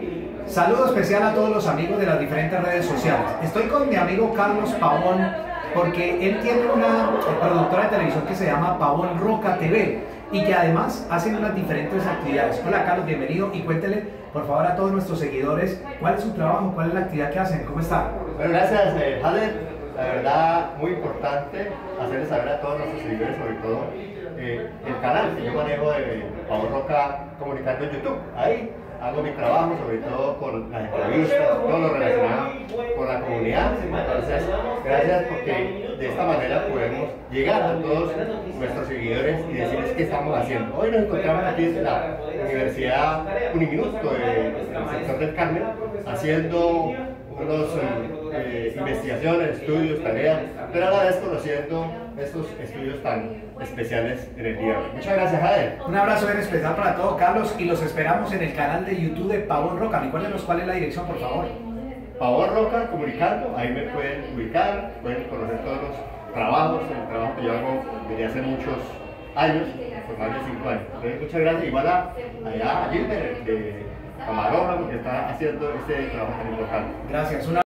Saludo especial a todos los amigos de las diferentes redes sociales. Estoy con mi amigo Carlos Pavón porque él tiene una productora de televisión que se llama Pavón Roca TV y que además hacen unas diferentes actividades. Hola Carlos, bienvenido y cuéntele por favor a todos nuestros seguidores cuál es su trabajo, cuál es la actividad que hacen, ¿cómo está? Bueno, gracias Jader. La verdad, muy importante hacerles saber a todos nuestros seguidores, sobre todo el canal que yo manejo de Pavón Roca Comunicando en YouTube. Ahí hago mi trabajo, sobre todo con las entrevistas, todo lo relacionado con la comunidad. Entonces, gracias porque de esta manera podemos llegar a todos nuestros seguidores y decirles qué estamos haciendo. Hoy nos encontramos aquí en la Universidad Uniminuto del sector del Carmen haciendo unos investigaciones, estudios, tareas, pero a la vez conociendo estos estudios tan especiales en el día de hoy. Muchas gracias, Jader. Un abrazo bien especial para todos, Carlos, y los esperamos en el canal de YouTube de Pavón Roca. Recuérdenos cuál es la dirección, por favor. Pavón Roca Comunicando, ahí me pueden ubicar, pueden conocer todos los trabajos, el trabajo que yo hago desde hace muchos años, por más de 5 años. Entonces, muchas gracias, igual a Gilbert de camarógrafo que está haciendo este trabajo tan importante. Gracias.